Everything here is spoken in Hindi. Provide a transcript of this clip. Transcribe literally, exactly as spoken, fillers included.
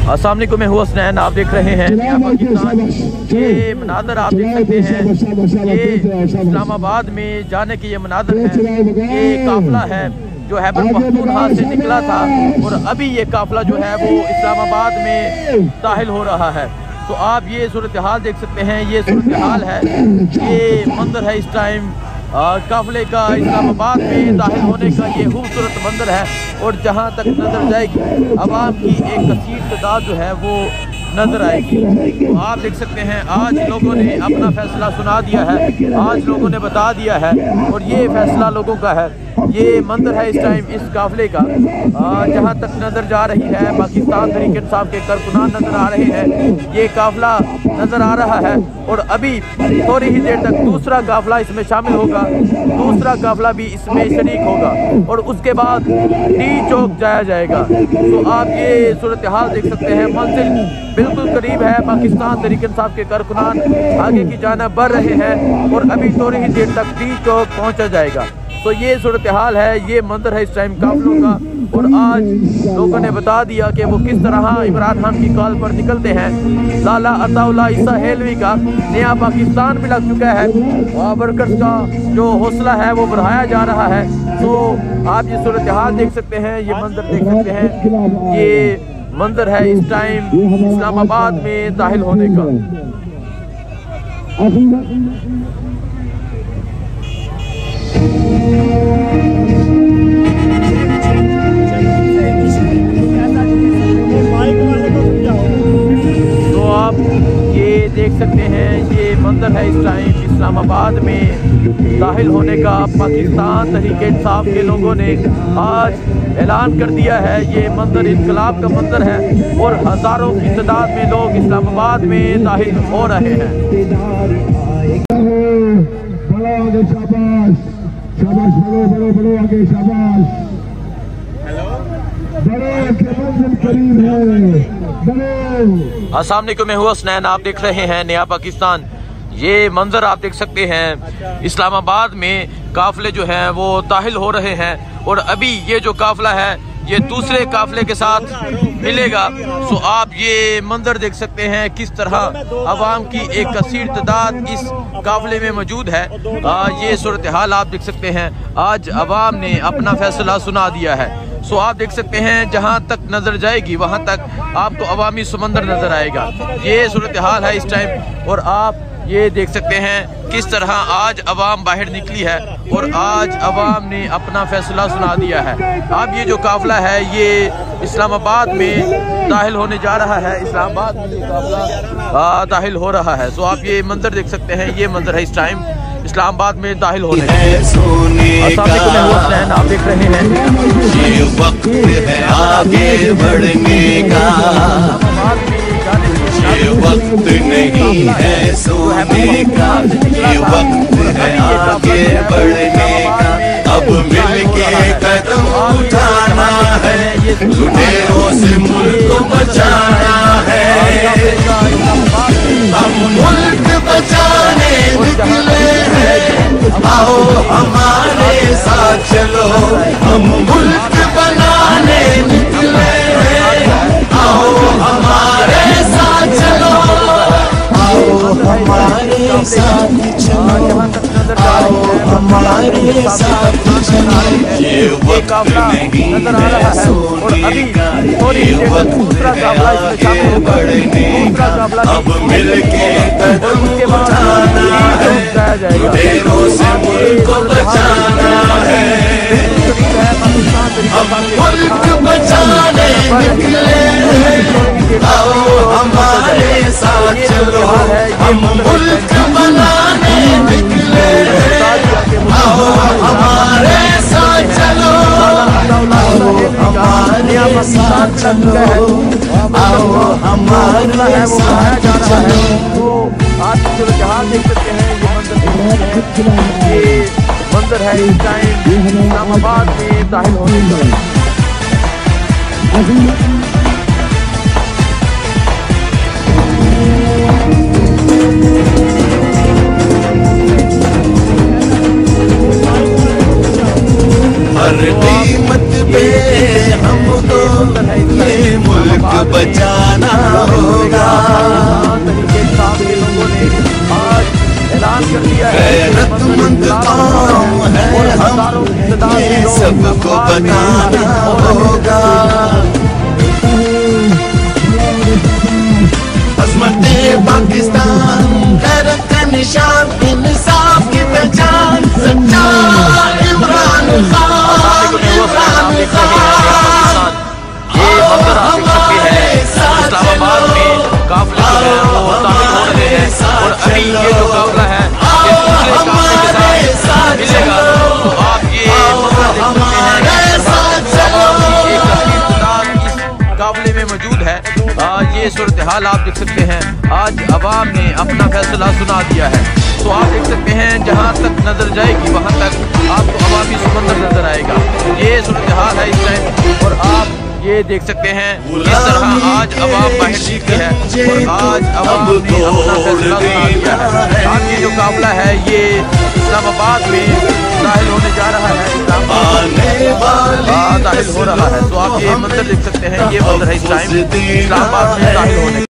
अस्सलाम वालेकुम, मैं हूँ हसनैन। आप देख रहे हैं नया पाकिस्तान। ये मनाज़र आप देख सकते हैं, ये इस्लामाबाद में जाने की ये मनाज़र है। ये काफ़िला है जो हैबर पख्तूनख्वा से निकला था और अभी ये काफ़िला जो है वो इस्लामाबाद में दाखिल हो रहा है। तो आप ये सूरत हाल देख सकते हैं, ये सूरत हाल है, ये मंजर है इस टाइम काफ़िले का इस्लामाबाद में दाखिल होने का। ये खूबसूरत मंजर है और जहाँ तक नजर जाएगी आवाम की एक कसीर तादाद जो है वो नजर आएगी। तो आप देख सकते हैं आज लोगों ने अपना फैसला सुना दिया है, आज लोगों ने बता दिया है और ये फैसला लोगों का है। ये मंजर है इस टाइम इस काफ़िले का, जहाँ तक नज़र जा रही है पाकिस्तान तहरीक इंसाफ के कारकुनान नज़र आ रहे हैं, ये काफ़िला नज़र आ रहा है और अभी थोड़ी ही देर तक दूसरा काफ़िला इसमें शामिल होगा, दूसरा काफ़िला भी इसमें शरीक होगा और उसके बाद टी चौक जाया जाएगा। तो आप ये सूरत हाल देख सकते हैं, मंजिल बिल्कुल करीब है, पाकिस्तान तहरीक इंसाफ के कारकुनान आगे की जानिब बढ़ रहे हैं और अभी थोड़ी ही देर तक टी चौक पहुँचा जाएगा। तो ये सूरत हाल है, ये मंजर है इस टाइम काफ़िलों का और आज लोगों ने बता दिया कि वो किस तरह इमरान खान की कॉल पर निकलते हैं। लाला अताउल्लाह ईसा हेलवी का नया पाकिस्तान भी लग चुका है और वर्कर्स का जो हौसला है वो बढ़ाया जा रहा है। तो आप ये सूरत हाल देख सकते हैं, ये मंजर देख सकते हैं, ये मंजर है इस टाइम इस्लामाबाद में दाखिल होने का। तो आप ये देख सकते हैं, ये मंजर है इस टाइम इस्लामाबाद में दाखिल होने का। पाकिस्तान तहरीक इंसाफ के लोगों ने आज ऐलान कर दिया है, ये मंजर इनकलाब का मंजर है और हज़ारों की तादाद में लोग इस्लामाबाद में दाखिल हो रहे हैं। शाबाश, बड़ो बड़ो बड़ो आगे, शाबाश, करीब है, बड़ो। अस्सलाम वालेकुम, मैं हूँ हसनैन। आप देख रहे हैं नया पाकिस्तान। ये मंजर आप देख सकते हैं, इस्लामाबाद में काफिले जो हैं वो दाखिल हो रहे हैं और अभी ये जो काफिला है ये दूसरे काफिले के साथ मिलेगा। तो आप ये मंजर देख सकते हैं किस तरह अवाम की एक कसीर तादाद इस काफिले में मौजूद है। आ, ये सूरत हाल आप देख सकते हैं, आज अवाम ने अपना फैसला सुना दिया है। सो आप देख सकते हैं, जहां तक नजर जाएगी वहां तक आपको अवामी समंदर नजर आएगा। ये सूरत हाल है इस टाइम और आप ये देख सकते हैं किस तरह आज अवाम बाहर निकली है और आज अवाम ने अपना फैसला सुना दिया है। अब ये जो काफिला है ये इस्लामाबाद में दाखिल होने जा रहा है, इस्लामाबाद में ये काफिला दाखिल हो रहा है। सो आप ये मंजर देख सकते हैं, ये मंजर है इस टाइम इस्लामाबाद में दाखिल होने का। आप देख रहे हैं ये वक्त है आगे बढ़ने का, ये वक्त नहीं है सोने का, ये वक्त है आगे बढ़ने का। अब मिलके कदम उठाना है, लुटेरों से मुल्क को बचाना है। हम मुल्क बचाने निकले हैं, आओ हमारे साथ चलो। हम मुल्क बनाने निकले हैं, आओ हमारे साथ चलो। आओ हमारे साथ चलो, आओ हमारे साथ चलो। ये वक्त नहीं है सोने का, ये वक्त है आगे बढ़ने का। अब मिलके कदम उठाना है, लुटेरों से मुल्क को बचाना है। हम मुल्क बचाने निकले हैं, आओ हमारे साथ चलो। हम मुल्क बनाने निकले हैं, आओ हमारे साथ चलो। आओ हमारे साथ चलो, आओ हमारे साथ चलो। आज जहाँ देख सकते हैं ये मंजर है इस टाइम इस्लामाबाद में दाखिल होने का। हर कीमत पे हमको ये मुल्क बचाना होगा। ऐलान कर दिया है गैरतमंद कौम है हम, ये सबको बताना होगा। अज़मते पाकिस्तान, गैरत का निशान, इंसाफ की पहचान, सच्चा इमरान खान, इमरान खान। ये मंजर आप देख सकते हैं, इस्लामाबाद में काफिले जो है वो तामील हो रहे हैं और अभी ये जो काफिला है ये दूसरे काफिले के साथ मिलेगा। तो आप ये मंजर देख सकते हैं, आवाम की एक काफी तादाद इस काफिले में मौजूद है। आ, ये सूरत हाल आप देख सकते हैं, आज अवाम ने अपना फैसला सुना दिया है। तो आप देख सकते हैं जहाँ तक नजर जाएगी वहाँ तक आपको अवामी समंदर नजर आएगा। ये सूरत हाल है इस टाइम और आप ये देख सकते हैं किस तरह आज अवाम बाहर निकली है और आज अवाम ने अपना फैसला सुना दिया है। आज ये जो काफिला है ये इस्लामाबाद में दाखिल होने जा रहा है, इस्लामाबाद दाखिल हो रहा है। तो आप ये मंजर देख सकते हैं, ये मंजर है इस टाइम इस्लामाबाद में दाखिल होने